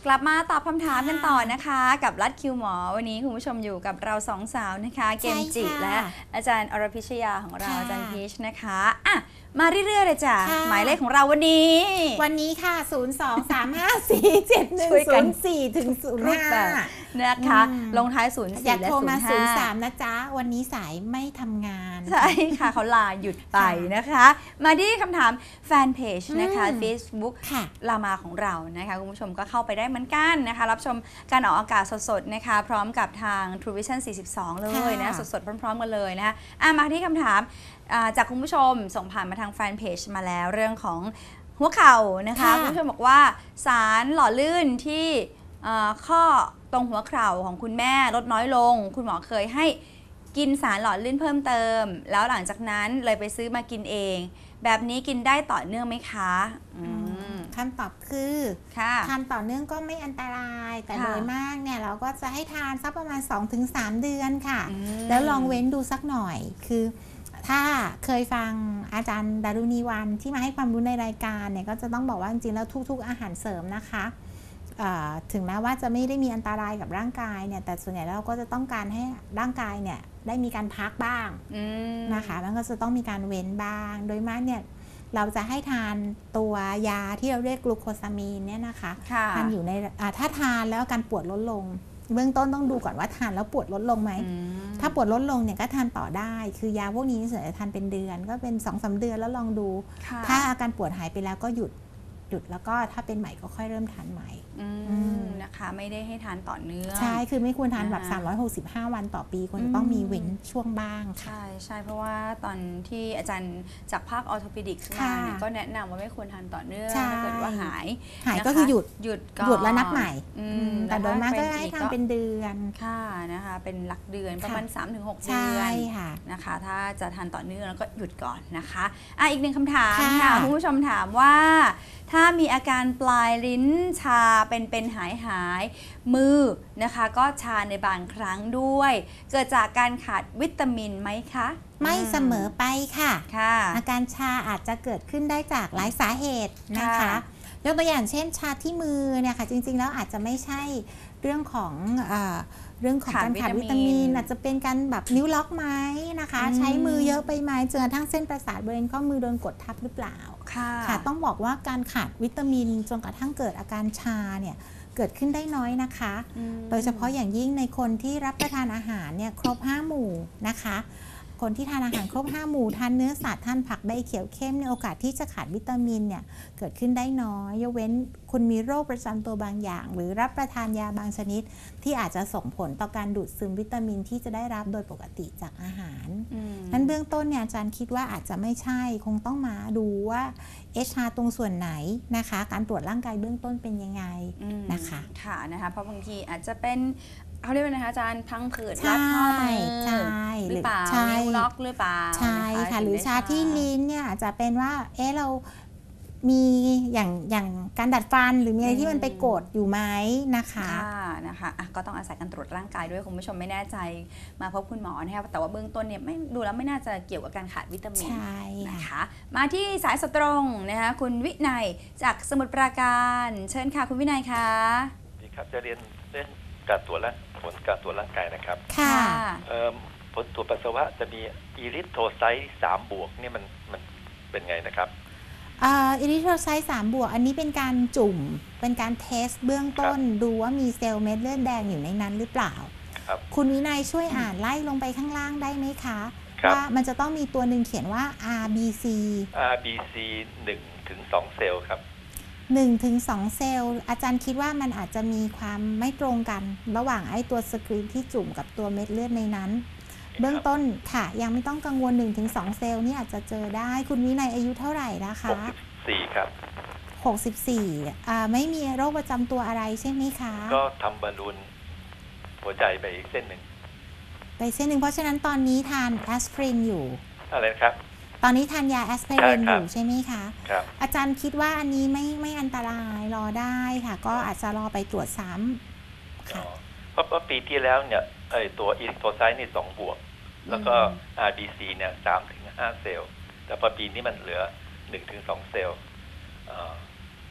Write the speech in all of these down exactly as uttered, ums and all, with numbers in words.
ลับมาตอบคำถามกันต่อนะคะกับรัดคิวหมอวันนี้คุณผู้ชมอยู่กับเราสองสาวนะคะเกมจิและอาจารย์อรพิชยาของเราอาจารย์พีชนะคะอ่ะมาเรื่อยๆเลยจ้ะหมายเลขของเราวันนี้วันนี้ค่ะศูนย์ สอง สาม ห้า สี่ เจ็ด หนึ่ง ศูนย์ สี่ ถึง ศูนย์ ห้านะคะลงท้ายศูนย์สี่และศูนย์ ห้าอยากโทรมาศูนย์ สาม นะจ๊ะวันนี้สายไม่ทำงานใช่ค่ะเขาลาหยุดไปนะคะมาที่คำถามแฟนเพจนะคะ Facebook ลามาของเรานะคะคุณผู้ชมก็เข้าไปได้เหมือนกันนะคะรับชมการออกอากาศสดๆนะคะพร้อมกับทาง True Vision สี่สิบสอง เลยนะสดๆพร้อมๆกันเลยนะคะอ่ะมาที่คำถามจากคุณผู้ชมส่งผ่านมาทางแฟนเพจมาแล้วเรื่องของหัวเข่านะคะคุณผู้ชมบอกว่าสารหล่อลื่นที่ข้อตรงหัวเข่าของคุณแม่ลดน้อยลงคุณหมอเคยให้กินสารหล่อลื่นเพิ่มเติมแล้วหลังจากนั้นเลยไปซื้อมากินเองแบบนี้กินได้ต่อเนื่องไหมคะคำตอบคือทานต่อเนื่องก็ไม่อันตรายแต่โดยมากเนี่ยเราก็จะให้ทานสักประมาณ สองถึงสาม เดือนค่ะแล้วลองเว้นดูสักหน่อยคือถ้าเคยฟังอาจารย์ดารุณีวรรณที่มาให้ความรู้ในรายการเนี่ยก็จะต้องบอกว่าจริงๆแล้วทุกๆอาหารเสริมนะคะถึงแม้ว่าจะไม่ได้มีอันตรายกับร่างกายเนี่ยแต่ส่วนใหญ่แล้วเราก็จะต้องการให้ร่างกายเนี่ยได้มีการพักบ้างนะคะมันก็จะต้องมีการเว้นบ้างโดยมากเนี่ยเราจะให้ทานตัวยาที่เราเรียกกลูโคซามีนเนี่ยนะคะทานอยู่ในถ้าทานแล้วอาการปวดลดลงเบื้องต้นต้องดูก่อนว่าทานแล้วปวดลดลงไหมถ้าปวดลดลงเนี่ยก็ทานต่อได้คือยาพวกนี้ส่วนใหญ่ทานเป็นเดือนก็เป็น สองถึงสาม เดือนแล้วลองดูถ้าอาการปวดหายไปแล้วก็หยุดหยุดแล้วก็ถ้าเป็นใหม่ก็ค่อยเริ่มทานใหม่นะคะไม่ได้ให้ทานต่อเนื่องใช่คือไม่ควรทานแบบสามร้อยหกสิบห้าวันต่อปีควรจะต้องมีเว้นช่วงบ้างใช่ใช่เพราะว่าตอนที่อาจารย์จากภาคออร์โทปิดิกส์มาก็แนะนำว่าไม่ควรทานต่อเนื่องถ้าเกิดว่าหายหายก็คือหยุดหยุดหยุดแล้วนับใหม่แต่โดยมากก็ให้ทานเป็นเดือนค่ะนะคะเป็นหลักเดือนประมาณ สามถึงหก เดือนนะคะถ้าจะทานต่อเนื่องแล้วก็หยุดก่อนนะคะอ่ะอีกหนึ่งคำถามค่ะคุณผู้ชมถามว่าถ้ามีอาการปลายลิ้นชาเป็นเป็นหายหายมือนะคะก็ชาในบางครั้งด้วยเกิดจากการขาดวิตามินไหมคะไม่เสมอไปค่ะอาการชาอาจจะเกิดขึ้นได้จากหลายสาเหตุนะคะยกตัวอย่างเช่นชาที่มือเนี่ยค่ะจริงๆแล้วอาจจะไม่ใช่เรื่องของเรื่องของการขาดวิตามินอาจจะเป็นการแบบนิ้วล็อกไหมนะคะใช้มือเยอะไปไหมจนกระทั่งเส้นประสาทบริเวณข้อมือโดนกดทับหรือเปล่าค่ะต้องบอกว่าการขาดวิตามินจนกระทั่งเกิดอาการชาเนี่ยเกิดขึ้นได้น้อยนะคะโดยเฉพาะอย่างยิ่งในคนที่รับประทานอาหารเนี่ยครบห้าหมู่นะคะคนที่ทานอาหารครบห้าหมู่ทานเนื้อสัตว์ทานผักใบเขียวเข้มในโอกาสที่จะขาดวิตามินเนี่ยเกิดขึ้นได้น้อยยกเว้นคุณมีโรคประจำตัวบางอย่างหรือรับประทานยาบางชนิดที่อาจจะส่งผลต่อการดูดซึมวิตามินที่จะได้รับโดยปกติจากอาหารนั้นเบื้องต้นเนี่ยอาจารย์คิดว่าอาจจะไม่ใช่คงต้องมาดูว่าเอชาตรงส่วนไหนนะคะการตรวจร่างกายเบื้องต้นเป็นยังไงนะคะค่ะนะคะเพราะบางทีอาจจะเป็นเขาเรียกว่านะคะอาจารย์พังผืดรัดข้อมือหรือเปล่านิ้วล็อกหรือเปล่าใช่ค่ะหรือชาที่ลิ้นเนี่ยอาจจะเป็นว่าเอ๊ะเรามีอย่างอย่างการดัดฟันหรือมีอะไรที่มันไปกดอยู่ไหมนะคะนะคะอ่ะก็ต้องอาศัยการตรวจร่างกายด้วยคุณผู้ชมไม่แน่ใจมาพบคุณหมอนะคะแต่ว่าเบื้องต้นเนี่ยไม่ดูแล้วไม่น่าจะเกี่ยวกับการขาดวิตามินนะคะมาที่สายสตรงนะคะคุณวินัยจากสมุทรปราการเชิญค่ะคุณวินัยค่ะดีครับจะเรียนเรื่องการตรวจและผลการตรวจร่างกายนะครับค่ะผลตรวจปัสสาวะจะมีอิริโทไซต์สามบวกนี่มันมันเป็นไงนะครับอิริโทไซต์สามบวกอันนี้เป็นการจุ่มเป็นการเทสเบื้องต้นดูว่ามีเซลล์เม็ดเลือดแดงอยู่ในนั้นหรือเปล่าครับคุณวินัยช่วยอ่านไล่ลงไปข้างล่างได้ไหมคะว่ามันจะต้องมีตัวหนึ่งเขียนว่า อาร์ บี ซีอาร์ บี ซี หนึ่งถึงสองเซลล์ครับหนึ่งถึงสองเซลล์อาจารย์คิดว่ามันอาจจะมีความไม่ตรงกันระหว่างไอ้ตัวสกรีนที่จุ่มกับตัวเม็ดเลือดในนั้นเบื้องต้นค่ะยังไม่ต้องกังวล หนึ่งถึงสอง เซลล์นี่อาจจะเจอได้คุณวินัยอายุเท่าไหร่นะคะหกสิบสี่ครับหกสิบสี่อ่าไม่มีโรคประจำตัวอะไรใช่ไหมคะก็ทำบอลลูนหัวใจไปอีกเส้นหนึ่งไปเส้นหนึ่งเพราะฉะนั้นตอนนี้ทานแอสไพรินอยู่อะไรครับตอนนี้ทานยาแอสไพรินอยู่ใช่ไหมคะครับอาจารย์คิดว่าอันนี้ไม่ไม่อันตรายรอได้ค่ะก็อาจจะรอไปตรวจซ้ำค่ะเพราะว่าปีที่แล้วเนี่ยไอตัวอิริโทไซต์นี่สองบวกแล้วก็ อาร์ บี ซี เนี่ยสามถึงห้าเซลล์แต่พอปีนี้มันเหลือหนึ่งถึงสองเซลล์มัน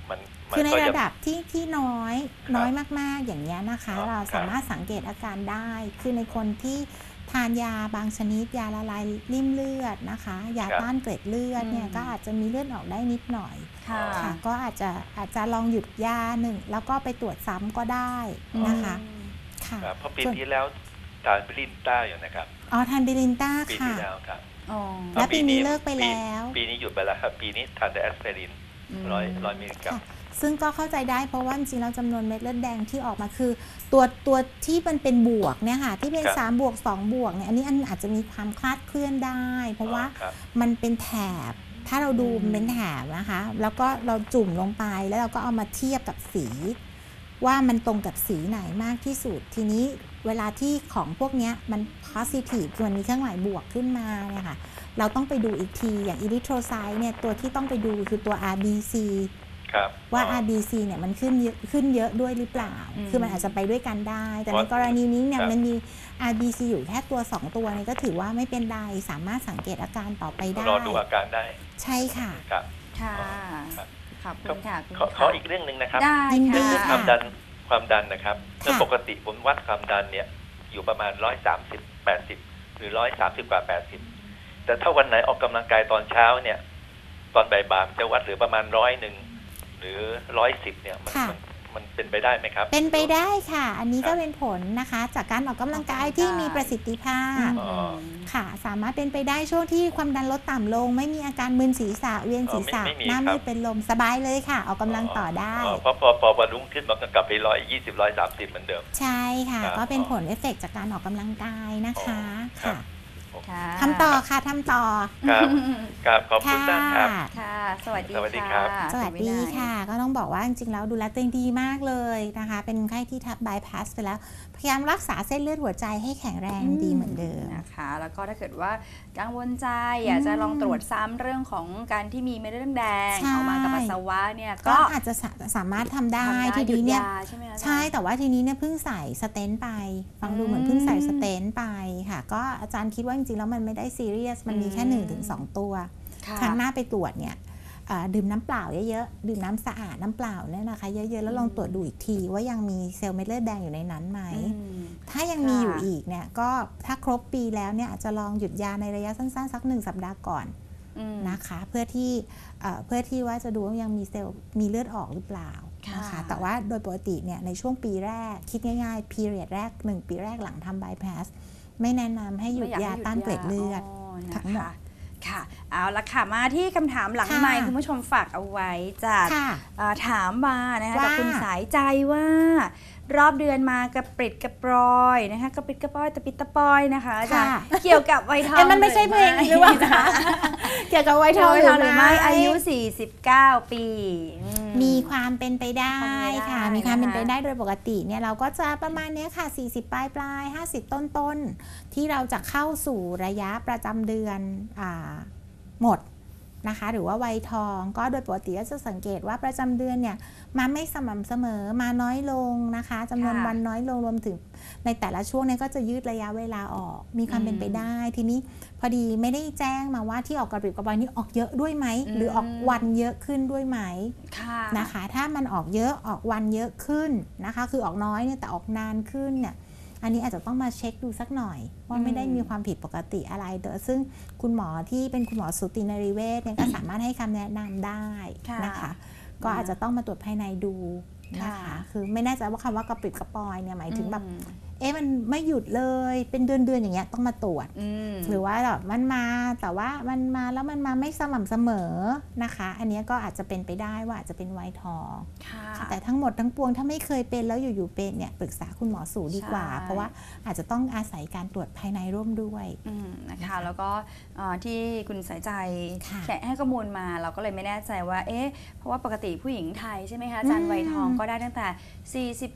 คือในก็ยังระดับที่ที่น้อยครับน้อยมากๆอย่างนี้ยนะคะครับเราสามารถสังเกตอาการได้ คือในคนที่ทานยาบางชนิดยาละลายริ่มเลือดนะคะยาครับต้านเกล็ดเลือดเนี่ยอืมก็อาจจะมีเลือดออกได้นิดหน่อยค่ะค่ะก็อาจจะอาจจะลองหยุดยาหนึ่งแล้วก็ไปตรวจซ้ำก็ได้นะคะค่ะครับเพราะปีส่วนที่แล้วทานบรินต้าอยู่นะครับอ๋อทานบิลินต้าปีค่ะที่แล้วครับอ๋อแล้วปีนี้เลิกไปแล้วปีนี้หยุดไปแล้วครับ ปีนี้ทานแต่แอสไพรินร้อยร้อยมิลลิกรัมค่ะซึ่งก็เข้าใจได้เพราะว่าจริงๆแล้วจำนวนเม็ดเลือดแดงที่ออกมาคือ ตัวตัวที่มันเป็นบวกเนี่ยค่ะที่เป็นครับสามบวกสองบวกเนี่ยอันนี้อันอาจจะมีความคลาดเคลื่อนได้ เพราะว่าครับมันเป็นแถบถ้าเราดูมันเป็นแถบนะคะแล้วก็เราจุ่มลงไปแล้วเราก็เอามาเทียบกับสี ว่ามันตรงกับสีไหนมากที่สุดทีนี้เวลาที่ของพวกนี้มัน positive คือมันมีเครื่องหมายบวกขึ้นมาเนี่ยค่ะเราต้องไปดูอีกทีอย่าง erythrocyte เนี่ยตัวที่ต้องไปดูคือตัว อาร์ บี ซีครับว่าอ๋ออาร์ บี ซี เนี่ยมันขึ้นเยอะขึ้นเยอะด้วยหรือเปล่าอืมคือมันอาจจะไปด้วยกันได้ แต่เพในราะกรณีนี้เนี่ยครับมันมี อาร์ บี ซี อยู่แค่ตัวสองตัวเนี่ยก็ถือว่าไม่เป็นไรสามารถสังเกตอาการต่อไปได้รอดูอาการได้ใช่ค่ะครับค่ะครับขอบคุณค่ะคุณขอขออีกเรื่องหนึ่งนะครับได้ยินดีค่ะความดันความดันนะครับค่ะโดยปกติผมวัดความดันเนี่ยอยู่ประมาณร้อยสามสิบแปดสิบหรือร้อยสามสิบกว่าแปดสิบแต่ถ้าวันไหนออกกำลังกายตอนเช้าเนี่ย ตอนบ่ายๆจะวัดเหลือประมาณร้อยหนึ่งหรือร้อยสิบเนี่ยมันค่ะมันมันเป็นไปได้ไหมครับเป็นไปได้ค่ะ อันนี้ครัก็บเป็นผลนะคะ จากการออกกำลังกายออกกำลังกายที่มีประสิทธิภาพอ๋อค่ะ สามารถเป็นไปได้ช่วงที่ความดันลดต่ำลง ไม่มีอาการมึนศีรษะเวียนศีรษะอ๋อไม่ไม่มีหน้าครัมืบดเป็นลมสบายเลยค่ะ ออกกำลังต่อได้อ๋อพอพอพอวันรุ่งขึ้นมันก็กลับไปร้อยยี่สิบร้อยสามสิบเหมือนเดิมใช่ค่ะครับก็เป็นผลเอฟเฟกต์จากการออกกำลังกายนะคะอ๋อครัค่ะบค่ะทำต่อค่ะทำต่อครับครับขอบคุณค่ะมากครับค่ะ สวัสดีสวัสดีครับค่ะสวัสดีค่ะ ก็ต้องบอกว่าจริงๆแล้วดูแลตัวเองดีมากเลยนะคะ เป็นคนไข้ที่ทับบายพาสไปแล้ว พยายามรักษาเส้นเลือดหัวใจให้แข็งแรงดีเหมือนเดิมนะคะ แล้วก็ถ้าเกิดว่ากังวลใจอยากจะลองตรวจซ้ำเรื่องของการที่มีเม็ดเลือดแดงใช่ออกมากับปัสสาวะเนี่ยก็ก็อาจจะสาสามารถทำได้ทำได้ทีหยุดนี้เนี่ยยาใช่ไหมคะใช่แต่ว่าทีนี้เนี่ยเพิ่งใส่สเตนต์ไป ฟังดูเหมือนเพิ่งใส่สเตนต์ไปค่ะ ก็อาจารย์คิดว่าจริงๆแล้วมันไม่ได้ซีเรียสมันมีแค่อืมหนึ่งถึงสองตัวค่ะครั้งหน้าไปตรวจเนี่ยเอ่อดื่มน้ำเปล่าเยอะๆดื่มน้ำสะอาดน้ำเปล่าเนี่ยนะคะเยอะๆแล้วลองตรวจดูอีกทีว่ายังมีเซลล์เม็ดเลือดแดงอยู่ในนั้นไหมอืมถ้ายังมีค่ะอยู่อีกเนี่ยก็ถ้าครบปีแล้วเนี่ยอาจจะลองหยุดยาในระยะสั้นๆ สักหนึ่งสัปดาห์ก่อนอืมนะคะเพื่อที่เอ่อเพื่อที่ว่าจะดูว่ายังมีเซลล์มีเลือดออกหรือเปล่าค่ะนะคะแต่ว่าโดยปกติเนี่ยในช่วงปีแรกคิดง่ายๆ period แรกหนึ่งปีแรกหลังทำ bypass ไม่แนะนำให้หยุดไม่อยากให้ต้านเกล็ดเลือดนะทั้งหมดคะค่ะ เอาละค่ะ มาที่คำถามหลังค่ะไมค์คุณผู้ชมฝากเอาไว้จากค่ะเอ่อถามมานะคะว่าจากคุณสายใจว่า รอบเดือนมากระปริดกระปรอยนะคะกระปริดกระปรอยตะปิดตะปอยนะคะอาจารย์ค่ะเกี่ยวกับไวทองเอ๊ะมันไม่ใช่เพลงหรือเปล่าคะเกี่ยวกับไวท์ทเกี่ยอวงกับไวทองหรือไม่อายุมสี่สิบเก้า ปีอืมีความเป็นไปได้ความเป็นไปได้ค่ะ มีความเป็นไปนะคะได้โดยปกติเนี่ยเราก็จะประมาณเนี้ยค่ะ สี่สิบ ปลายปลายห้าสิบ ต้นต้นๆที่เราจะเข้าสู่ระยะประจำเดือนอ่าหมดนะคะ หรือว่าวัยทองก็โดยปกติก็จะสังเกตว่าประจำเดือนเนี่ยมาไม่สม่ำเสมอมาน้อยลงนะคะจำนวนค่ะวันน้อยลงรวมถึงในแต่ละช่วงเนี่ยก็จะยืดระยะเวลาออก มีความเป็นไปได้ทีนี้พอดีไม่ได้แจ้งมาว่าที่ออกกระปริบกระปรอยนี่ออกเยอะด้วยไหมหรือออกวันเยอะขึ้นด้วยไหมค่ะนะคะถ้ามันออกเยอะออกวันเยอะขึ้นนะคะคือออกน้อยเนี่ยแต่ออกนานขึ้นเนี่ยอันนี้อาจจะต้องมาเช็คดูสักหน่อย ว่าไม่ได้มีความผิดปกติอะไรเดอซึ่งคุณหมอที่เป็นคุณหมอสูตินรีเวชเนี่ยก็สามารถให้คำแนะนำได้นะคะก็อาจจะต้องมาตรวจภายในดูนะคะคือไม่แน่ใจว่าคำว่ากระปริบกระปอยเนี่ยหมายถึงแบบอืมเอ๊ะมันไม่หยุดเลยเป็นเดือนๆอย่างเงี้ยต้องมาตรวจอืมหรือว่าแบบมันมาแต่ว่ามันมาแล้วมันมาไม่สม่ำเสมอนะคะ อันนี้ก็อาจจะเป็นไปได้ว่าอาจจะเป็นไวท์ทองค่ะแต่ทั้งหมดทั้งปวงถ้าไม่เคยเป็นแล้วอยู่ๆเป็นเนี่ยปรึกษาคุณหมอสูดีกว่าใช่เพราะว่าอาจจะต้องอาศัยการตรวจภายในร่วมด้วยอืมนะคะแล้วก็เอ่อที่คุณสายใจค่ะแชร์ให้ข้อมูลมาเราก็เลยไม่แน่ใจว่าเอ๊ะเพราะว่าปกติผู้หญิงไทยใช่ไหมคะอาจารย์อืมวัยทองก็ได้ตั้งแต่ สี่สิบ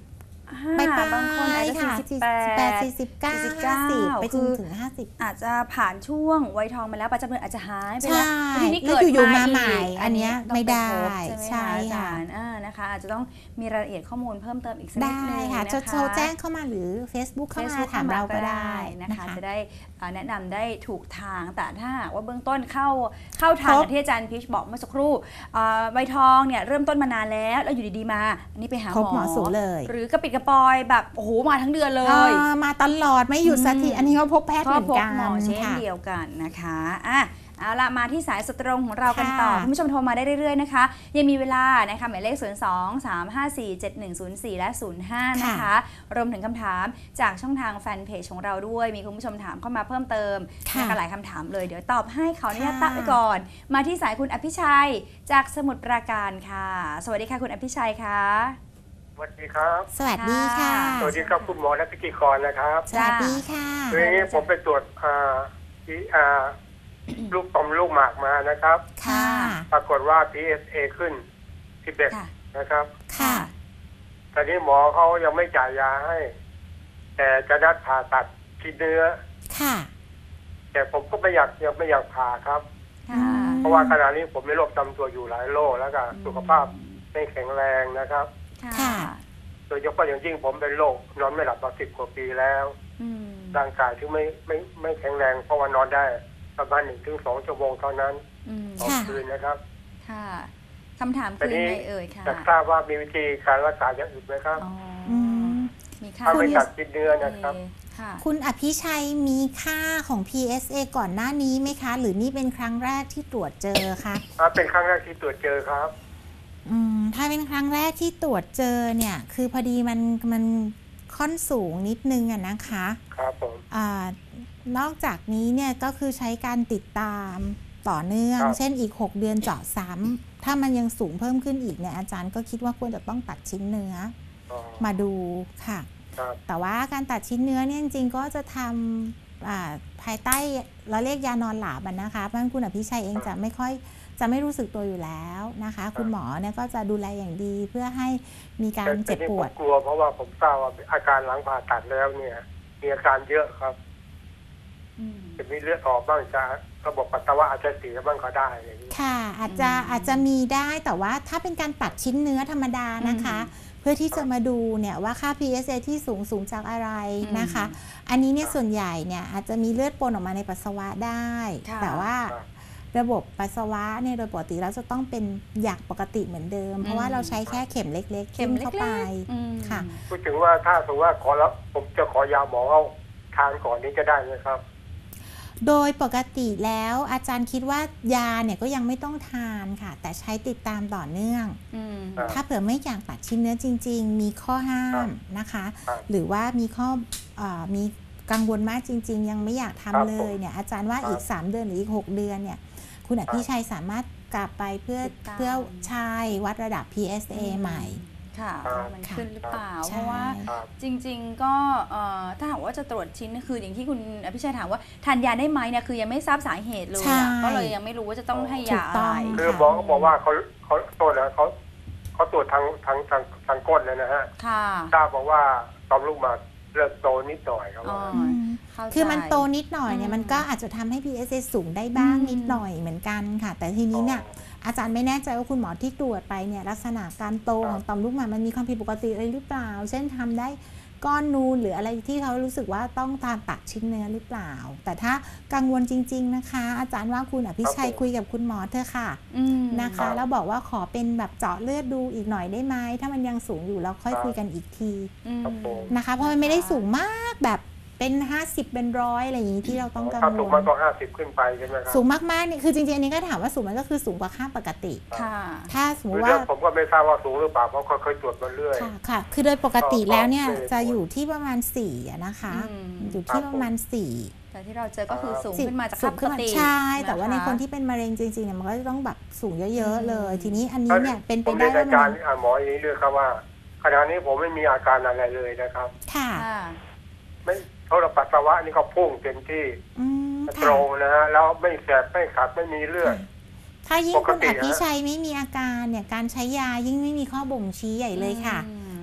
ปลายบางคนอาจจะค่ะสี่สิบแปดสี่สิบเก้าสี่สิบเก้าห้าสิบไปจคืนอถึงห้าสิบอาจจะผ่านช่วงวัยทองมาแล้วประจำเดือนอาจจะหายไปใช่แล้วทีนี้แล้วเกิดอยู่ๆมามาใหม่อีกอันเนี้ยต้องไม่ได้ปพบใช่ไหมใช่คะอาค่ะจารย์อ่านะคะอาจจะต้องมีรายละเอียดข้อมูลเพิ่มเติมอีกสักนิดได้นึงค่ะนะคะจะโทรแจ้งเข้ามาหรือ Facebook เข้ามา Facebook ถามเราก็ได้นะนะคะ คะจะได้อ่าแนะนำได้ถูกทางแต่ถ้าหากว่าเบื้องต้นเข้าเข้าทางครบอย่างที่อาจารย์พิชบอกเมื่อสักครู่อ่าใบทองเนี่ยเริ่มต้นมานานแล้วแล้วอยู่ดีๆมาอันนี้ไปหาครบหหมมออสูเลยหรือกระปิดกระปอยแบบโอ้โหมาทั้งเดือนเลยอ่ามาตลอดไม่หยุดสักทีอืมอันนี้ก็พบแพทย์ก็เหมือนพบกันหมอเช่นค่ะเดียวกันนะคะอ่ะเอาละมาที่สายสดตรงของเรากันต่อค่ะคุณผู้ชมโทรมาได้เรื่อยๆนะคะยังมีเวลานะคะหมายเลข ศูนย์ สอง สาม ห้า สี่ เจ็ด หนึ่ง ศูนย์ สี่ และ ศูนย์ ห้า นะคะรวมถึงคำถามจากช่องทางแฟนเพจของเราด้วยมีคุณผู้ชมถามเข้ามาเพิ่มเติมค่ะนะคะหลายคำถามเลยเดี๋ยวตอบให้ขออนุญาตค่ะตั้งไว้ก่อน มาที่สายคุณอภิชัยจากสมุทรปราการค่ะ สวัสดีค่ะคุณอภิชัยค่ะสวัสดีครับสวัสดีค่ะสวัสดีครับคุณหมอและพิธีกรนะครับสวัสดีค่ะคืออย่างนี้ผมไปตรวจอ่าที่อ่า ลูกตอมลูกหมากมานะครับค่ะปรากฏว่า พี เอส เอ ขึ้นสิบเอ็ดค่ะนะครับค่ะตอนนี้หมอเขายังไม่จ่ายยาให้ แต่จะนัดผ่าตัดชิ้นเนื้อค่ะแต่ผมก็ไม่อยากยังไม่อยากผ่าครับค่ะเพราะว่าขณะนี้ผมมีโรคประจำตัวอยู่หลายโรคแล้วก็สุขภาพไม่แข็งแรงนะครับค่ะโดยเฉพาะอย่างยิ่งผมเป็นโรคนอนไม่หลับมาสิบกว่าปีแล้วอืมร่างกายที่ไม่ไม่ไม่แข็งแรงเพราะว่านอนได้ประมาณหนึ่งถึงสองชั่วโมงเท่านั้นอืมต่อค่ะคืนนะครับค่ะคำถามแต่คือนี้ยังไงเอ่ยค่ะอยากทราบว่ามีวิธีการรักษาอย่างอื่นไหมครับอ๋ออืมมีค่าถ้าไม่ที่ตัดชิ้นเนื้อนะครับค่ะคุณอภิชัยมีค่าของ พี เอส เอ ก่อนหน้านี้ไหมคะ หรือนี่เป็นครั้งแรกที่ตรวจเจอคะอ่าเป็นครั้งแรกที่ตรวจเจอครับอืมถ้าเป็นครั้งแรกที่ตรวจเจอเนี่ยคือพอดีมันมันค่อนสูงนิดนึงอะนะคะครับผมอานอกจากนี้เนี่ยก็คือใช้การติดตามต่อเนื่องครับเช่นอีกหกเดือนเจาะซ้ำถ้ามันยังสูงเพิ่มขึ้นอีกเนี่ยอาจารย์ก็คิดว่าควรจะต้องตัดชิ้นเนื้ออ๋อมาดูค่ะครับแต่ว่าการตัดชิ้นเนื้อเนี่ยจริงๆก็จะทำอ่าภายใต้เราเรียกยานอนหลับอะนะคะเพราะฉะนั้นคุณอภิชัยเองจะไม่ค่อยจะไม่รู้สึกตัวอยู่แล้วนะคะ คุณหมอเนี่ยก็จะดูแลอย่างดีเพื่อให้มีการแต่เจ็บทีนี้ปผวมดกลัวเพราะว่าผมทราบว่าอาการหลังผ่าตัดแล้วเนี่ย มีอาการเยอะครับอืมจะมีเลือดออกบ้างจะระบบปัสสาวะอาจจะเสียบ้างก็ได้อย่างนี้ค่ะอาจจะอืมอาจจะมีได้แต่ว่าถ้าเป็นการตัดชิ้นเนื้อธรรมดานะคะอืมเพื่อที่จะมาดูเนี่ยว่าค่า พี เอส เอ ที่สูงสูงจากอะไรนะคะอืมอันนี้เนี่ยส่วนใหญ่เนี่ยอาจจะมีเลือดปนออกมาในปัสสาวะได้ค่ะแต่ว่าครับระบบปัสสาวะเนี่ยโดยปกติแล้วจะต้องเป็นอย่างปกติเหมือนเดิม เพราะว่าเราใช้แค่เข็มเล็กๆเข็มจิ้เล็เข้าไปกๆอืมค่ะพูดถึงว่าถ้าสมมติว่าขอแล้วผมจะขอยาหมอเอาทานก่อนนี้จะได้ไหมครับโดยปกติแล้วอาจารย์คิดว่ายาเนี่ยก็ยังไม่ต้องทานค่ะ แต่ใช้ติดตามต่อเนื่องอืมครับถ้าเผื่อไม่อยากตัดชิ้นเนื้อจริง ๆ มีข้อห้ามนะคะครับหรือว่ามีข้อเออมีกังวลมากจริง ๆ ยังไม่อยากครัทำบเลยเนี่ยอาจารย์ว่าครับอีก สาม เดือนหรืออีก หก เดือนเนี่ยคุณอภิชัยสามารถกลับไปเพื่อติดตามเพื่อใชายวัดระดับ พี เอส เอ ใหม่ค่ะครับว่ามันขึ้นหรือเปล่าใช่เพราะว่าครับจริง ๆ ก็เอ่อถ้าหากว่าจะตรวจชิ้นคืออย่างที่คุณอภิชัยถามว่าทานยาได้ไหมเนี่ยคือยังไม่ทราบสาเหตุเลยใช่อะก็เลยยังไม่รู้ว่าจะต้องให้ถูยากต้อะองไรคือหมอเขาบอกว่าเขาเขาโทษนะเขาเขาตรวจทางทางทางทางก้นเลยนะฮะค่ะทราบบอกว่าตอมลูกหมากเริ่มโตนิดหน่อยครับอ๋อว่าอืมเข้าใจคือมันโตนิดหน่อยเนี่อืยมมันก็อาจจะทำให้ พี เอส เอ สูงได้บ้างอืมนิดหน่อยเหมือนกันค่ะ แต่ทีนี้เนี่ยอาจารย์ไม่แน่ใจว่าคุณหมอที่ตรวจไปเนี่ยลักษณะการโตของต่อมลูกหมากมันมีความผิดปกติอะไรหรือเปล่า เช่นทำได้ก้อนนูนหรืออะไรที่เขารู้สึกว่าต้องตามตัดชิ้นเนื้อหรือเปล่า แต่ถ้ากังวลจริง ๆนะคะ อาจารย์ว่าคุณอภิชัยคุยกับคุณหมอเถอะค่ะอืมนะคะแล้วบอกว่าขอเป็นแบบเจาะเลือดดูอีกหน่อยได้ไหมถ้ามันยังสูงอยู่เราค่อยคุยกันอีกทีอืมครับผมนะคะเพราะมันไม่ได้สูงมากแบบเป็นห้าสิบเป็นร้อยอะไรอย่างนี้ที่เราต้องกังถ้าว สูงลมากกว่าห้าสิบขึ้นไปใช่ไหมครับสูงมากๆเนี่ยคือจริงๆอันนี้ก็ถามว่าสูงมันก็คือสูงกว่าค่าปกติค่ะถ้าสมมคือติเรื่ว่าองผมก็ไม่ทราบว่าสูงหรือเปล่าเพราะเขาเคยตรวจมาเรื่อยค่ะค่ะ คือโดยปกติแล้วเนี่ยก็ก็จะอยู่ที่ประมาณสี่อะนะคะอืมอยู่ที่ประมาณสี่แต่ที่เราเจอก็คือสูงสิบขึ้นมาจากสูค่าง ปขึ้กนมาติใช่ แต่ว่าในะะคนที่เป็นมะเร็งจริงๆเนี่ยมันก็จะต้องแบบสูงเยอะๆเลยอืมทีนี้อันนี้เนี่ยเป็นไปผมได้เรียนว่าอามัจารนย์อ่าหมออย่างนี้เรื่องครับว่าขณะนี้ผมไม่มีอาการอะไรเลยนะครับค่ะค่ะไม่เท่ากับปัสสาวะนี่ก็พุ่งเต็มที่อืมตค่ะรงนะฮะแล้วไม่แสบไม่ขัดไม่มีเลือดถ้ายิ่งปกคุณติอฮะภิชัยไม่มีอาการเนี่ยการใช้ยายิ่งไม่มีข้อบ่งชี้ใหญ่เลยค่ะอืม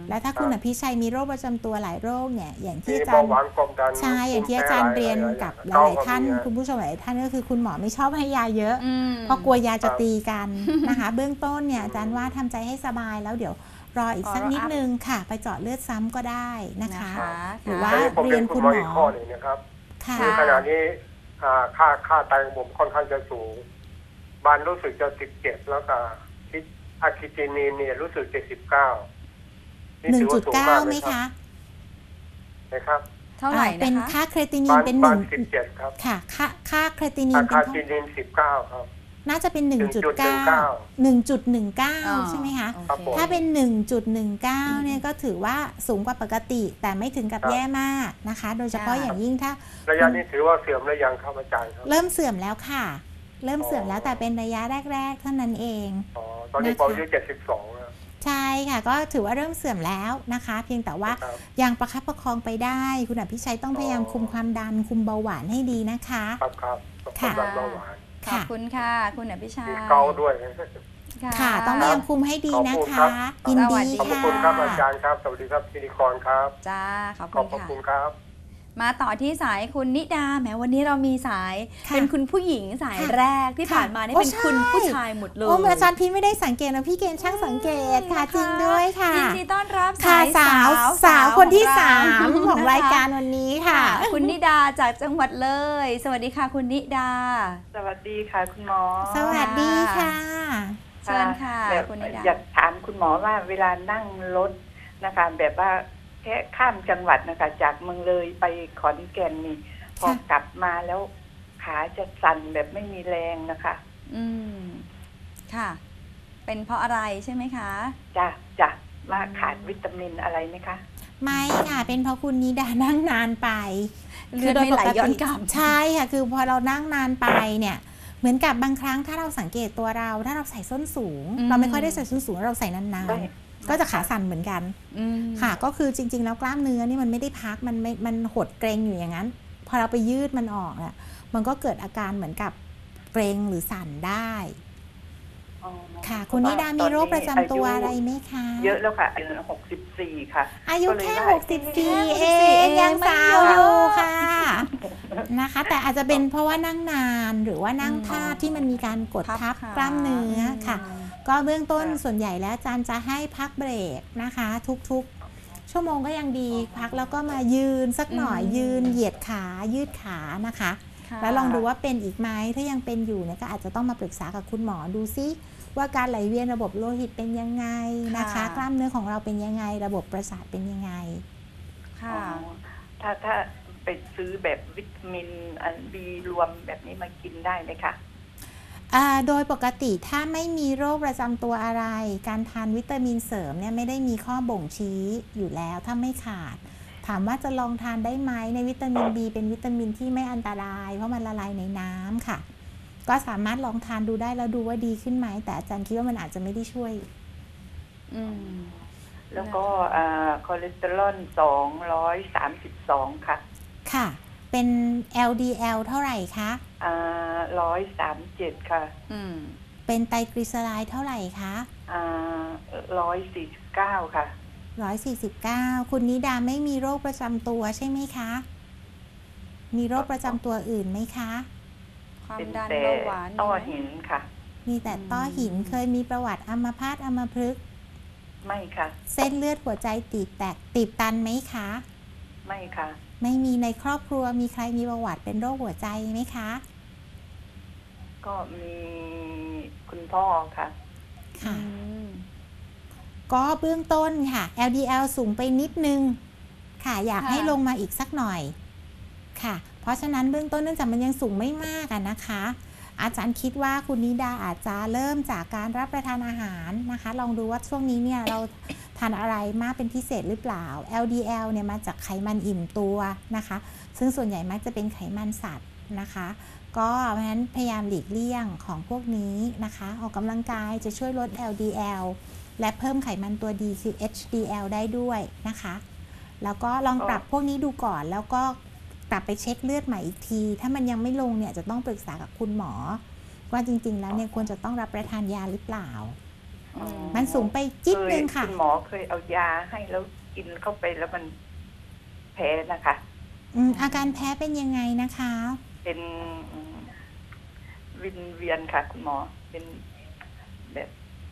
และถ้าคุณอภิชัยมีโรคประจำตัวหลายโรคเนี่ยอย่างที่มีอาจาเบารย์หวานความดันใช่อย่างที่อาจารย์เรียนกับหลายๆท่านคุณผู้ชมหลายท่านก็คือคุณหมอไม่ชอบให้ยาเยอะอืมเพราะกลัวยาจะตีกันนะคะ เบื้องต้นเนี่ยอาจารย์ว่าทำใจให้สบายแล้วเดี๋ยวรออีกสักนิดนึงค่ะ ไปเจาะเลือดซ้ำก็ได้นะคะนะคะหรือว่าอันนี้ผมเรีเรียยนนคุคุณ ณหมหอมอีกอข้อหนึ่งนะครับค่ะคือขณะนี้อ่าค่าค่าไตของผมค่อนข้างจะสูงบานรู้สึกจะสิบเจ็ดแล้วก็อะคิตินีนเนี่ยรู้สึกเจ็ดสิบเก้าหนึ่งจุดเก้าไหมคะนะครับเท่าไหร่อ่าเป็นนะคะค่าเครตินีนบานเป็นหบานึ่นงสิบเจ็ดครับค่ะค่าค่าเครตินีอะนเป็นคาเท่าตินีนสิบเก้าครับน่าจะเป็น หนึ่งจุดหนึ่เก้างจุดหนึ่งเก้าหนึ่งจุดหนึ่งเก้าอ๋อใช่ไหมคะครับผมถ้าเป็น หนึ่งจุดหนึ่งเก้า เนี่ยก็ถือว่าสูงกว่าปกติ แต่ไม่ถึงกับครับแย่มากนะคะ โดยเฉพาะอย่างยิ่งถ้าระยะนี้ถือว่าเสื่อมแล้วยังครับอาจารย์ครับเริ่มเสื่อมแล้วค่ะ เริ่มเสื่อมแล้วอ๋อแต่เป็นระยะแรกๆเท่านั้นเองอ๋อตอนนี้ผมอายุเจ็ดสิบสองแล้วใช่ค่ะ ก็ถือว่าเริ่มเสื่อมแล้วนะคะ เพียงแต่ว่าครับยังประคับประคองไปได้ คุณอภิชัยต้องพยายามอ๋อคุมความดันคุมเบาหวานให้ดีนะคะครับครับค่ะความดันเบาหวานขอบคุณค่ะ คุณอภิชัยมีเกาต์ด้วยค่ะ ต้องพยายามคุมให้ดีนะขอบคุณคะครับยินดีขอบพระค่ะคุณครับอาจารย์ครับ สวัสดีครับพิธีกรครับจ้า ขอบขคุอบณพระค่ะคุณครับมาต่อที่สายคุณนิดาแหมวันนี้เรามีสายค่ะเป็นคุณผู้หญิงสายค่ะแรกที่ค่ะผ่านมานี่โอ้เป็นคุณใช่ผู้ชายหมดเลยโอ้อาจารย์พีไม่ได้สังเกตนะพี่เกณฑ์ช่างสังเกตค่ะจริงด้วยค่ะยินดีต้อนรับค่ะสายสาสาว วสาวคนที่เรสามของนะคะรายการวันนี้ค่ะคุณนิดาจากจังหวัดเลย สวัสดีค่ะคุณนิดาสวัสดีค่ะคุณหมอสวัสดีค่ะเชิญค่ะแบบคุณนิดาอยากถามคุณหมอว่าเวลานั่งรถนะคะแบบว่าแค่ข้ามจังหวัดนะคะ จากเมืองเลยไปขอนแก่นนี่พอค่ะกลับมาแล้วขาจะสั่นแบบไม่มีแรงนะคะอืมค่ะ เป็นเพราะอะไรใช่ไหมคะจะจะว่าขาดวิตามินอะไรไหมคะไม่ค่ะ เป็นเพราะคุณนิดานั่งนานไปเลือดไม่ไหลย้อนกลับใช่ค่ะ คือพอเรานั่งนานไปเนี่ย เหมือนกับบางครั้งถ้าเราสังเกตตัวเรา ถ้าเราใส่ส้นสูงอืมเราไม่ค่อยได้ใส่ส้นสูงเราใส่นานได้ๆ ก็จะขาสั่นเหมือนกันอืมค่ะ ก็คือจริง ๆ แล้วกล้ามเนื้อนี่มันไม่ได้พัก มันไม่มันหดเกร็งอยู่อย่างนั้น พอเราไปยืดมันออกอ่ะ มันก็เกิดอาการเหมือนกับเกร็งหรือสั่นได้อ๋อค่ะ คุณนิดามีโรคประจำตัวอะไรไหมคะเยอะแล้วค่ะอายุหกสิบสี่ค่ะอายุแค่ก็เลยว่าหกสิบสี่แค่เอหกสิบสี่งยังเองสาวไม่อเยอะยู่ค่ะนะคะ แต่อาจจะเป็นเพราะว่านั่งนานหรือว่านั่งท่าที่มันมีการกดทับกล้ามเนื้อค่ะ ก็เบื้องต้นส่วนใหญ่แล้วอาจารย์จะให้พักเบรกนะคะ ทุกๆ ชั่วโมงก็ยังดีพักแล้วก็มายืนสักหน่อยยืนเหยียดขายืดขานะคะค่ะแล้วลองดูว่าเป็นอีกไหมถ้ายังเป็นอยู่เนี่ยก็อาจจะต้องมาปรึกษากับคุณหมอดูซิว่าการไหลเวียนระบบโลหิตเป็นยังไงนะคะค่ะกล้ามเนื้อของเราเป็นยังไง ระบบประสาทเป็นยังไงค่ะอ๋อถ้าถ้าไปซื้อแบบวิตามินอันบีรวมแบบนี้มากินได้ไหมคะอ่าโดยปกติถ้าไม่มีโรคประจำตัวอะไร การทานวิตามินเสริมเนี่ยไม่ได้มีข้อบ่งชี้อยู่แล้วถ้าไม่ขาด ถามว่าจะลองทานได้ไหมในวิตามิน B เป็นวิตามินที่ไม่อันตรายเพราะมันละลายในน้ำค่ะ ก็สามารถลองทานดูได้แล้วดูว่าดีขึ้นไหมแต่อาจารย์คิดว่ามันอาจจะไม่ได้ช่วยอืมแล้วก็อ่าคอเลสเตอรอลสองร้อยสามสิบสองค่ะค่ะ เป็น แอล ดี แอล เท่าไหร่คะอ่าร้อยสามเจ็ดค่ะอืมเป็นไตรกลีเซอไรด์เท่าไหร่คะอ่าร้อยสี่สิบเก้าค่ะหนึ่งร้อยสี่สิบเก้าคุณนิดาไม่มีโรคประจำตัวใช่ไหมคะ มีโรคประจำตัวอื่นไหมคะความเป็นดันแต่เบาหวานต้อมีไมหินค่ะมีแต่ต้อหินเคยมีประวัติอัมพาตอัมพฤกษ์ไม่ค่ะเส้นเลือดหัวใจตีบแตกตีบตันไหมคะไม่ค่ะไม่มีในครอบครัวมีใครมีประวัติเป็นโรคหัวใจไหมคะก็มีคุณพ่อค่ะค่ะอืมก็เบื้องต้นค่ะ แอล ดี แอล สูงไปนิดนึงค่ะอยากค่ะให้ลงมาอีกสักหน่อยค่ะ เพราะฉะนั้นเบื้องต้นเนื่องจากมันยังสูงไม่มากอะนะคะ อาจารย์คิดว่าคุณนิดาอาจจะเริ่มจากการรับประทานอาหารนะคะ ลองดูว่าช่วงนี้เนี่ยเราทานอะไรมากเป็นพิเศษหรือเปล่า แอล ดี แอล เนี่ยมาจากไขมันอิ่มตัวนะคะ ซึ่งส่วนใหญ่มักจะเป็นไขมันสัตว์นะคะ ก็เพราะฉะนั้นพยายามหลีกเลี่ยงของพวกนี้นะคะ ออกกำลังกายจะช่วยลด แอล ดี แอล และเพิ่มไขมันตัวดีคือ เอช ดี แอล ได้ด้วยนะคะ แล้วก็ลองปรับพวกนี้ดูก่อนแล้วก็กลับไปเช็คเลือดใหม่อีกที ถ้ามันยังไม่ลงเนี่ยจะต้องปรึกษากับคุณหมอว่าจริงๆแล้วเนี่ยควรจะต้องรับประทานยาหรือเปล่าอืมมันสูงไปจิ๊ดนึงค่ะคุณหมอเคยเอายาให้แล้วกินเข้าไปแล้วมันแพ้นะคะอืมอาการแพ้เป็นยังไงนะคะเป็นวินเวียนค่ะ คุณหมอเป็นแบบ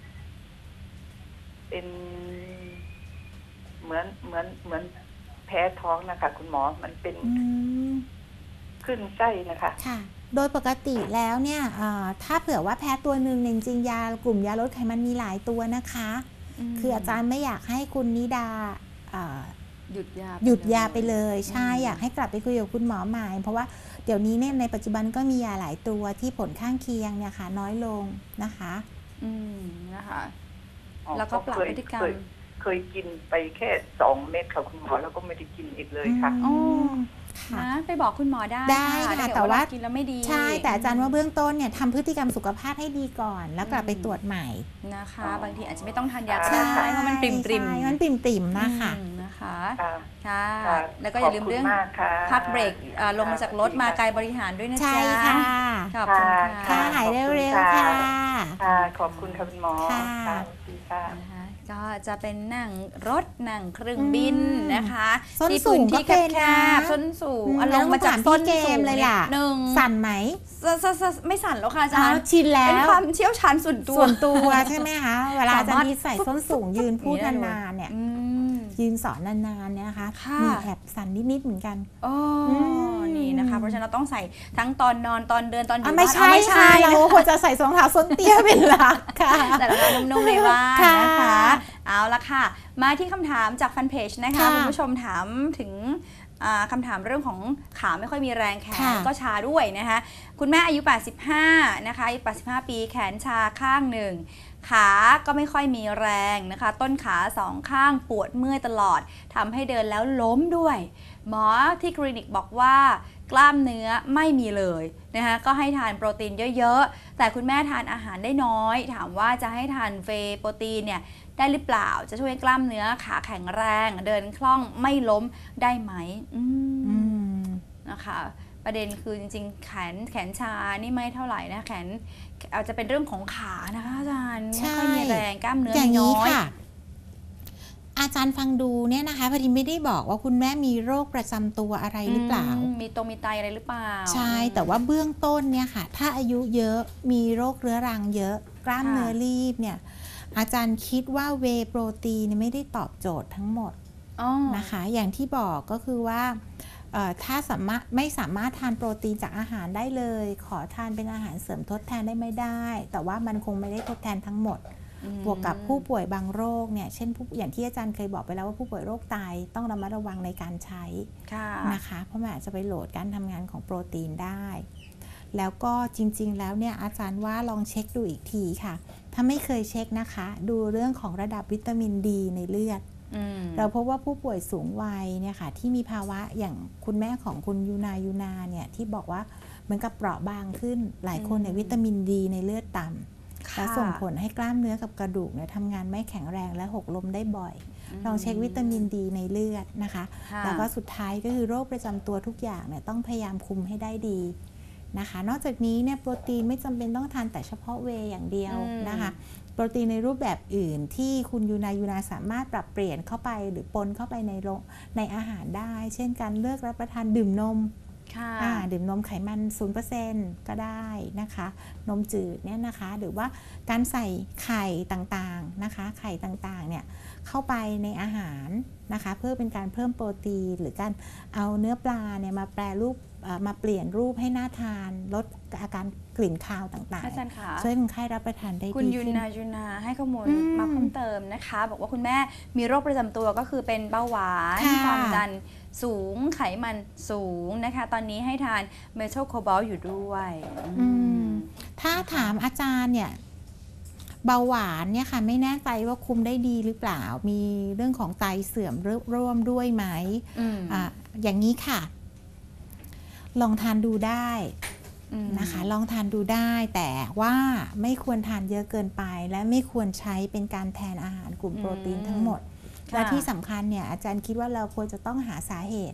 เป็นเหมือนเหมือนเหมือนแพ้ท้องนะคะ คุณหมอมันเป็นอืมขึ้นไส้นะคะค่ะ โดยปกติแล้วเนี่ยถ้าเผื่อว่าแพ้ตัวหนึ่งจริงๆยากลุ่มยาลดไขมันมีหลายตัวนะคะมคืออาจารย์ไม่อยากให้คุณนิดาหยุดยาหยุดยาไปเลยอืมใช่อยากให้กลับไปคุยกับคุณหมอใหม่เพราะว่าเดี๋ยวนี้เนี่ยในปัจจุบันก็มียาหลายตัวที่ผลข้างเคียงเนี่ยค่ะน้อยลงนะคะอืมนะคะอ๋อแล้วก็ปรับพฤติกรรมเคยเคยกินไปแค่สองเม็ดค่ะคุณหมอแล้วก็ไม่ได้กินอีกเลยค่ะอืมนะค่ะไปบอกคุณหมอได้ได้ค่ะถ้เกิแต่ว่าเรกินแล้วไม่ดีใช่แต่อาจารย์ว่าเบื้องต้นเนี่ยทำพฤติกรรมสุขภาพให้ดีก่อน แล้วกลับไปตรวจใหม่นะคะอ๋อบางทีอาจจะไม่ต้องทานยาก็ใช่ได้เพราะมันปริมปริมใช่มันปริมปริมๆนะคะนะคะค่ะค่ะค่ะแล้วก็อย่าลืมขบคุณเรื่องมากค่ะพักเบรกเอ่อลงมาจากรถมากายบริหารด้วยนะใช่จ๊ะค่ะขอบคุณค่ะค่ะหายขอบคุณเร็วค่ะๆค่ะค่ะ ขอบคุณค่ะคุณหมอค่ะสวัสดีค่ะนะคะก็จะเป็นนั่งรถนั่งเครื่องบินอืมนะคะส้นที่สูงพื้นที่ก็เป็นแคนะบๆส้นสูงอืมอารมณ์มาจากส้นแล้วต้องถามพี่เกสูมงเลยนิดล่ะนึงสั่นไหมสสสไม่สั่นแล้วค่ะอาจาอ้าร วย์ชินแล้เป็นวความเชี่ยวชาญส่วนตัวส่วนตัวใช่ไหมคะ เวลาอาจารสามารถย์ดีใส่ส้นสูงยืนพูดอย่างนี้ได้นานๆเนี่ยอืมยืนสอนนานๆเนี่ยนะคะค่ะมีแอบสั่นนิดๆเหมือนกันโอ้อืมนี่นะคะ เพราะฉะนั้นเราต้องใส่ทั้งตอนนอนตอนเดินตอนอยู่อ่ะบ้านไม่ใช่อ่ะไม่ค่ะใช่เรานะคะควรจะใส่รองเท้าส้นเตี้ยเป็นหลักค่ะแต่เรานุ่มๆในบ้านค่ะนะคะ เอาละค่ะ มาที่คำถามจากแฟนเพจนะคะค่ะคุณผู้ชมถามถึงอ่าคำถามเรื่องของขาไม่ค่อยมีแรงแขนค่ะก็ชาด้วยนะคะคุณแม่อายุ แปดสิบห้า นะคะอายุ แปดสิบห้า ปีแขนชาข้างหนึ่ง ขาก็ไม่ค่อยมีแรงนะคะ ต้นขาสองข้างปวดเมื่อยตลอดทำให้เดินแล้วล้มด้วย หมอที่คลินิกบอกว่ากล้ามเนื้อไม่มีเลยนะคะก็ให้ทานโปรตีนเยอะๆแต่คุณแม่ทานอาหารได้น้อย ถามว่าจะให้ทานเวย์โปรตีนเนี่ยได้หรือเปล่าจะช่วยให้กล้ามเนื้อขาแข็งแรง เดินคล่องไม่ล้มได้ไหมอืมอืมนะคะประเด็นคือจริงๆ แขนแขนชานี่ไม่เท่าไหร่นะแขนอาจจะเป็นเรื่องของขานะคะอาจารย์ใช่ไม่ค่อยมีแรงกล้ามเนื้ออย่างมีน้นี้อยค่ะ อาจารย์ฟังดูเนี่ยนะคะพอดีไม่ได้บอกว่าคุณแม่มีโรคประจำตัวอะไรหรือเปล่ามมีตรงมีไตอะไรหรือเปล่าใช่แต่ว่าเบื้องต้นเนี่ยค่ะ ถ้าอายุเยอะมีโรคเรื้อรังเยอะ กล้ามค่ะเนื้อรีบเนี่ยอาจารย์คิดว่าเวย์โปรตีนเนี่ยไม่ได้ตอบโจทย์ทั้งหมดอ๋อนะคะ อย่างที่บอกก็คือว่าเอ่อถ้าสามารถไม่สามารถทานโปรตีนจากอาหารได้เลย ขอทานเป็นอาหารเสริมทดแทนได้ไม่ได้ แต่ว่ามันคงไม่ได้ทดแทนทั้งหมดอืมบวกกับผู้ป่วยบางโรคเนี่ยเช่นผู้อย่างที่อาจารย์เคยบอกไปแล้วว่าผู้ป่วยโรคไตต้องระมัดระวังในการใช้ค่ะนะคะเพราะมันอาจจะไปโหลดการทำงานของโปรตีนได้ แล้วก็จริงๆแล้วเนี่ยอาจารย์ว่าลองเช็คดูอีกทีค่ะ ถ้าไม่เคยเช็คนะคะ ดูเรื่องของระดับวิตามินดีในเลือดอืมเราพบว่าผู้ป่วยสูงวัยเนี่ยค่ะที่มีภาวะอย่างคุณแม่ของคุณยูนายูนาเนี่ยที่บอกว่าเหมือนกับเปราะบางขึ้นหลายคนเนี่ยวิตามินดีในเลือดต่ำ และส่งผลให้กล้ามเนื้อกับกระดูกเนี่ยทำงานไม่แข็งแรงและหกล้มได้บ่อย ลองเช็ควิตามินดีในเลือดนะคะค่ะแล้วก็สุดท้ายก็คือโรคประจำตัวทุกอย่างเนี่ยต้องพยายามคุมให้ได้ดีนะคะ นอกจากนี้เนี่ยโปรตีนไม่จำเป็นต้องทานแต่เฉพาะเวย์อย่างเดียวอืมนะคะ โปรตีนในรูปแบบอื่นที่คุณยูนายูนาสามารถปรับเปลี่ยนเข้าไปหรือปนเข้าไปในโรงในอาหารได้ เช่นการเลือกรับประทานดื่มนมค่ะอ่าดื่มนมไขมัน ศูนย์เปอร์เซ็นต์ ก็ได้นะคะ นมจืดเนี่ยนะคะ หรือว่าการใส่ไข่ต่างๆนะคะ ไข่ต่างๆเนี่ยเข้าไปในอาหารนะคะ เพื่อเป็นการเพิ่มโปรตีนหรือการเอาเนื้อปลาเนี่ยมาแปรรูปเอ่อมาเปลี่ยนรูปให้น่าทานลดอาการกลิ่นคาวต่างอาจารย์คะๆช่วยคนไข้รับประทานได้คุณดียุนขึ้นนายุนาให้ข้อมูลอืมมาเพิ่มเติมนะคะ บอกว่าคุณแม่มีโรคประจำตัวก็คือเป็นเบาหวานค่ะความดันสูงไขมันสูงนะคะ ตอนนี้ให้ทานเมทัลโคบอลต์อยู่ด้วยอืมถ้าถามอาจารย์เนี่ยเบาหวานเนี่ยค่ะไม่แน่ใจว่าคุมได้ดีหรือเปล่า มีเรื่องของไตเสื่อมร่วมด้วยไหมอืมอ่ะอย่างนี้ค่ะ ลองทานดูได้อืมนะคะ ลองทานดูได้แต่ว่าไม่ควรทานเยอะเกินไป และไม่ควรใช้เป็นการแทนอาหารกลุ่มโปรตีนทั้งหมดค่ะและที่สำคัญเนี่ยอาจารย์คิดว่าเราควรจะต้องหาสาเหตุ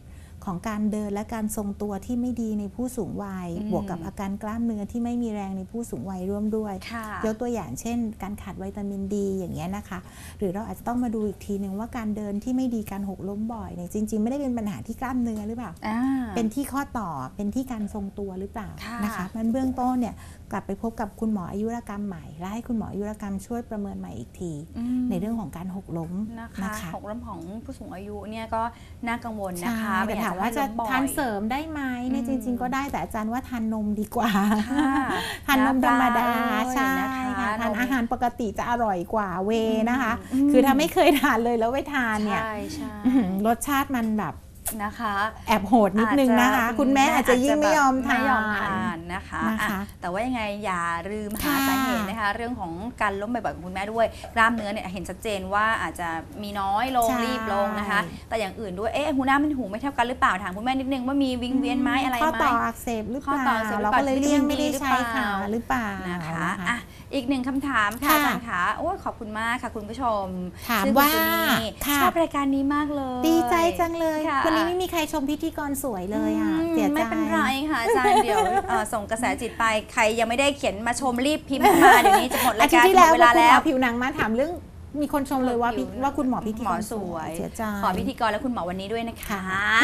ของการเดินและการทรงตัวที่ไม่ดีในผู้สูงวัยบวกกับอาการกล้ามเนื้อที่ไม่มีแรงในผู้สูงวัยร่วมด้วยยกตัวอย่างเช่นการขาดวิตามินดีอย่างเงี้ยนะคะหรือเราอาจจะต้องมาดูอีกทีนึงว่าการเดินที่ไม่ดีการหกล้มบ่อยเนี่ยจริงๆไม่ได้เป็นปัญหาที่กล้ามเนื้อหรือเปล่าเป็นที่ข้อต่อเป็นที่การทรงตัวหรือเปล่านะคะมันเบื้องต้นเนี่ยกลับไปพบกับคุณหมออายุรกรรมใหม่และให้คุณหมออายุรกรรมช่วยประเมินใหม่อีกทีในเรื่องของการหกล้มนะคะหกล้มของผู้สูงอายุเนี่ยก็น่ากังวลนะคะแต่ถามว่าจะทานเสริมได้ไหมเนี่ยจริงๆก็ได้แต่อาจารย์ว่าทานนมดีกว่าทานนมธรรมดาใช่ค่ะทานอาหารปกติจะอร่อยกว่าเวนะคะคือถ้าไม่เคยทานเลยแล้วไปทานเนี่ยรสชาติมันแบบนะคะแอบโหดนิดนึงนะคะคุณแม่อาจจะยิ่งไม่ยอมทานนะคะแต่ว่ายังไงอย่าลืมหาสาเหตุนะคะเรื่องของการล้มบ่อยๆของคุณแม่ด้วยกล้ามเนื้อเนี่ยเห็นชัดเจนว่าอาจจะมีน้อยลงรีบลงนะคะแต่อย่างอื่นด้วยเอ๊ะหูหน้ามันหูไม่เท่ากันหรือเปล่าถามคุณแม่นิดนึงว่ามีวิงเวียนไหมอะไรไหมข้อต่ออักเสบหรือเปล่าเราก็เลยเลี่ยงไม่ได้ใช้ค่ะหรือเปล่านะคะอ่ะอีกหนึ่งคำถามค่ะอาจารย์คะโอ้ขอบคุณมากค่ะคุณผู้ชมถามว่าชอบรายการนี้มากเลยดีใจจังเลยวันนี้ไม่มีใครชมพิธีกรสวยเลยอ่ะเสียใจไม่เป็นไรค่ะอาจารย์เดี๋ยวส่งกระแสจิตไปใครยังไม่ได้เขียนมาชมรีบพิมพ์มาเดี๋ยวนี้จะหมดรายการหมดเวลาแล้วผิวหนังมาถามเรื่องมีคนชมเลยว่าว่าคุณหมอพิธีกรสวยขอพิธีกรและคุณหมอวันนี้ด้วยนะคะ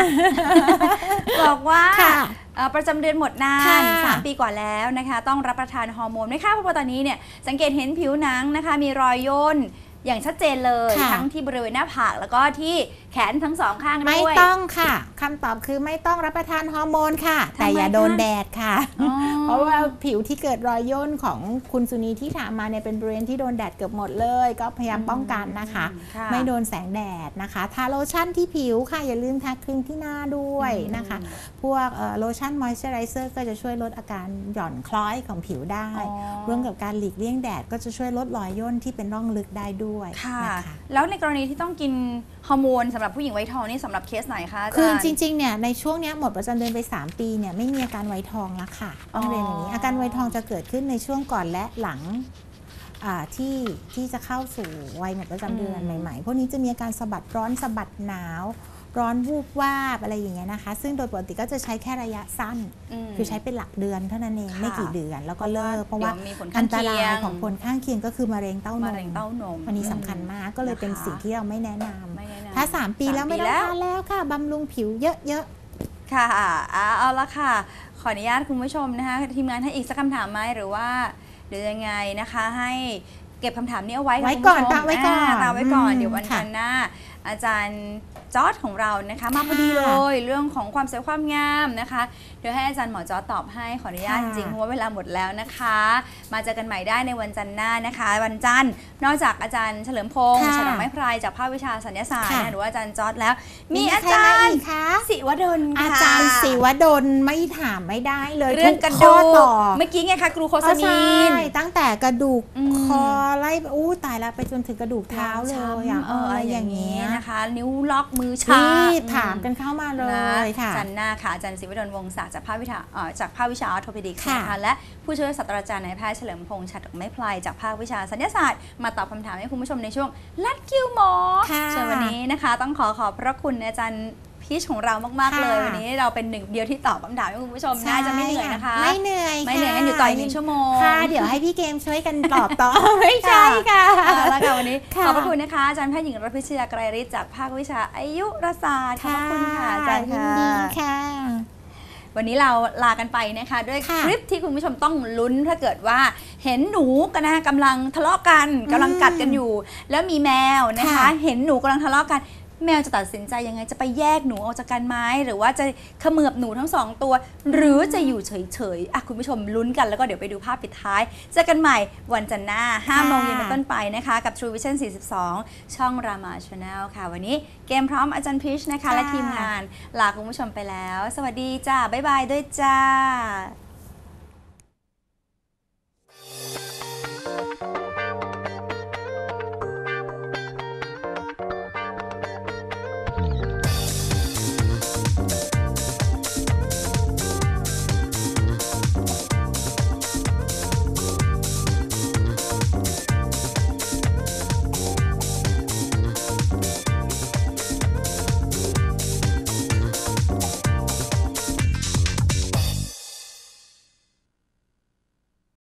บอกว่าประจำเดือนหมดนานสามปีกว่าแล้วนะคะต้องรับประทานฮอร์โมนไหมคะเพราะว่าตอนนี้เนี่ยสังเกตเห็นผิวหนังนะคะมีรอยย่นอย่างชัดเจนเลยทั้งที่บริเวณหน้าผากแล้วก็ที่แขนทั้งสองข้างด้วยไม่ต้องค่ะคำตอบคือไม่ต้องรับประทานฮอร์โมนค่ะแต่อย่าโดนแดดค่ะเพราะว่าผิวที่เกิดรอยย่นของคุณสุนีที่ถามมาเนี่ยเป็นบริเวณที่โดนแดดเกือบหมดเลยก็พยายามป้องกันนะคะไม่โดนแสงแดดนะคะทาโลชั่นที่ผิวค่ะอย่าลืมทาครีมที่หน้าด้วยนะคะพวกโลชั่นมอยส์เจอไรเซอร์ก็จะช่วยลดอาการหย่อนคล้อยของผิวได้ร่วมกับการหลีกเลี่ยงแดดก็จะช่วยลดรอยย่นที่เป็นร่องลึกได้ด้วยนะคะแล้วในกรณีที่ต้องกินฮอร์โมนสำหรับผู้หญิงไวท์ทองนี่สำหรับเคสไหนคะคือจริงๆเนี่ยในช่วงนี้หมดประจำเดือนไปสามปีเนี่ยไม่มีอาการไวท์ทองแล้วค่ะต้องเรียนอย่างนี้อาการไวท์ทองจะเกิดขึ้นในช่วงก่อนและหลังที่ที่จะเข้าสู่วัยหมดประจำเดือนใหม่ๆพวกนี้จะมีอาการสะบัดร้อนสะบัดหนาวร้อนวูบวาบอะไรอย่างเงี้ยนะคะซึ่งโดยปกติก็จะใช้แค่ระยะสั้นคือใช้เป็นหลักเดือนเท่านั้นเองไม่กี่เดือนแล้วก็เลิกเพราะว่าอันตรายของผลข้างเคียงก็คือมะเร็งเต้านมอันนี้สำคัญมากก็เลยเป็นสิ่งที่เราไม่แนะนำถ้าสามปีแล้วไม่ต้องทานแล้วค่ะบำรุงผิวเยอะๆค่ะเอาละค่ะขออนุญาตคุณผู้ชมนะคะทีมงานให้อีกสักคำถามไหมหรือว่าเดี๋ยวยังไงนะคะให้เก็บคำถามนี้เอาไว้ไว้ก่อนตามไว้ก่อนตามไว้ก่อนเดี๋ยววันจันทร์หน้าอาจารย์จอร์จของเรานะคะมาพอดีเลยเรื่องของความสวยความงามนะคะเดี๋ยวให้อาจารย์หมอจอร์จตอบให้ขออนุญาตจริงๆเพราะว่าเวลาหมดแล้วนะคะมาเจอกันใหม่ได้ในวันจันทร์หน้านะคะวันจันทร์นอกจากอาจารย์เฉลิมพงษ์ฉลองไม้พรายจากภาควิชาสัญญาศาสตร์หรือว่าอาจารย์จอร์จแล้วมีอาจารย์ศิวดลอาจารย์ศิวดลไม่ถามไม่ได้เลยเรื่องกระดูกเมื่อกี้ไงคะกรูโคซามีนตั้งแต่กระดูกคอไล่อู้ตายแล้วไปจนถึงกระดูกเท้าเลยอย่างอะไรอย่างนี้นะคะนิ้วล็อกมือชาถามกันเข้ามาเลยค่ะจันหน้าค่ะอาจารย์ศิวดลวงศาสตร์จากภาควิชาจากภาควิชาออร์โทปิดิกส์นะคะและผู้ช่วยศาสตราจารย์นายแพทย์เฉลิมพงษ์ฉัตรดอกไม้พลายจากภาควิชาสัญญาศาสตร์มาตอบคำถามให้คุณผู้ชมในช่วงลัดคิวหมอส่วนวันนี้นะคะต้องขอขอบพระคุณอาจารย์พีชของเรามากๆเลยวันนี้เราเป็นหนึ่งเดียวที่ตอบคำถามให้คุณผู้ชมน่าจะไม่เหนื่อยนะคะไม่เหนื่อยไม่เหนื่อยกันอยู่ต่ออีกหนึ่งชั่วโมงค่ะเดี๋ยวให้พี่เกมช่วยกันตอบต่อไม่ใช่ค่ะแล้วค่ะวันนี้ขอบพระคุณนะคะอาจารย์แพทย์หญิงรัตน์พิชยาไกรฤทธิ์จากภาควิชาอายุรศาสตร์ขอบคุณค่ะอาจารย์ค่ะวันนี้เราลากันไปนะคะด้วยคลิปที่คุณผู้ชมต้องลุ้นถ้าเกิดว่าเห็นหนูกันนะคะกำลังทะเลาะกันกำลังกัดกันอยู่แล้วมีแมวนะคะเห็นหนูกำลังทะเลาะกันแมวจะตัดสินใจยังไงจะไปแยกหนูออกจากกันไหมหรือว่าจะเขมือบหนูทั้งสองตัวหรือจะอยู่เฉยๆอ่ะคุณผู้ชมลุ้นกันแล้วก็เดี๋ยวไปดูภาพปิดท้ายเจอกันใหม่วันจันทร์หน้าห้าโมงเย็นเป็นต้นไปนะคะกับ True Vision สี่สิบสองช่อง Rama Channel ค่ะวันนี้เกมพร้อมอาจารย์พีชนะคะและทีมงานลาคุณผู้ชมไปแล้วสวัสดีจ้าบ๊ายบายด้วยจ้า